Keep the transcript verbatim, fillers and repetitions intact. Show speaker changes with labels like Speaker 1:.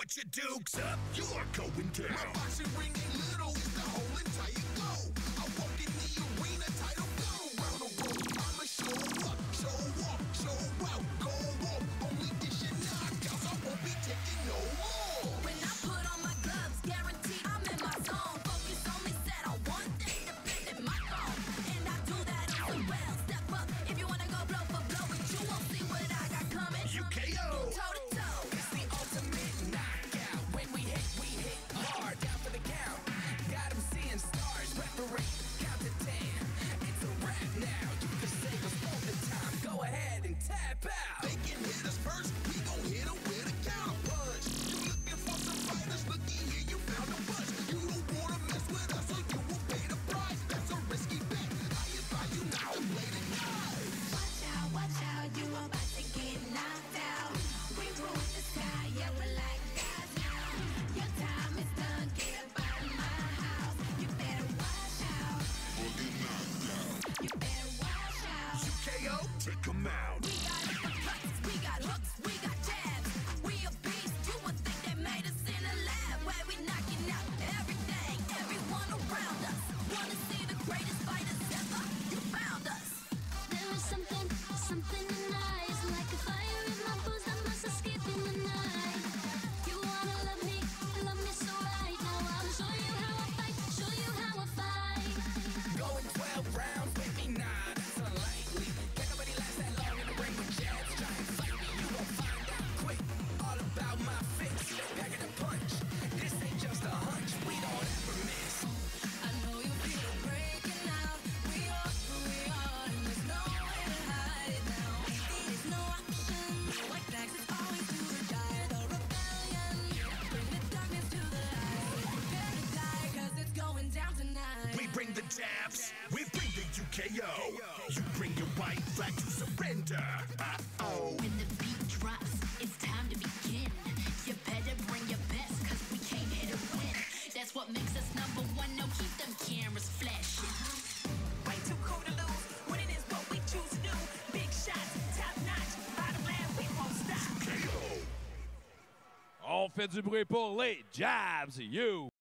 Speaker 1: Put your dukes up, you're going down.
Speaker 2: My boxing ring ain't little, it's the whole entire globe. I walk in the arena, title blow. Round the world, I'ma show up, show off, show out, go off. Only dishing knockouts, I won't be taking no more.
Speaker 3: When I put on my gloves, guaranteed I'm in my zone. Focus only set on one thing, defending my throne. And I do that on the well. Step up if you wanna go blow for blow, but you won't see what I got coming.
Speaker 1: U K O.
Speaker 3: Toe to toe.
Speaker 4: It's the ultimate knockout. When we hit, we hit hard. Down for the count. Got 'em seeing stars. Referee, count to ten. It's a wrap now. You can save us all the time. Go ahead and tap out.
Speaker 2: They can hit us first, we gon' hit them with a counter punch. You looking for some fighters, looky here, you found a bunch. You don't wanna mess with us, or you will pay the price. That's a risky bet. I advise you not to play the game.
Speaker 3: Watch out, watch out, you about to get knocked out. We rule the sky, yeah, we're like guys now. Your time is done, get up out of my house. You better watch out, you better watch out.
Speaker 1: U K O, take 'em out.
Speaker 3: We got uppercuts, we got hooks, we got jabs. We a beast, you would think they made us in a lab. Where we knocking out everything, everyone around us. Wanna see the greatest fighters ever? You found us.
Speaker 5: There is something, something nice, like a fire in my bones that must escape in the night. You wanna love me, love me so right. Now I'll show you how I fight, show you how I fight.
Speaker 4: Going twelve rounds with me, nah, that's unlikely. Can't nobody last that long in the ring with jabs. Try and fight me, you gon' find out quick. All about my fist, packing a punch. This ain't just a hunch, we don't ever miss.
Speaker 3: I know you feel it breaking out. We are who we are, and there's no way to hide it now. There's no option. Like flags, it's always do or die. The rebellion, bring the darkness to the light. Prepare to die, 'cause it's going down tonight.
Speaker 1: We bring the jabs, we bring the U K O. You bring your white flag to surrender. Uh-oh.
Speaker 5: When the beat drops, it's time to begin. You better bring your best, 'cause we came here to win. That's what makes us number one. Now keep them cameras flashing.
Speaker 3: Way too cool to lose. Winning is what we choose to do. Big shots, top notch. Bottom line, we won't stop.
Speaker 1: U K O.
Speaker 6: On fait du bruit pour les Jabs, you!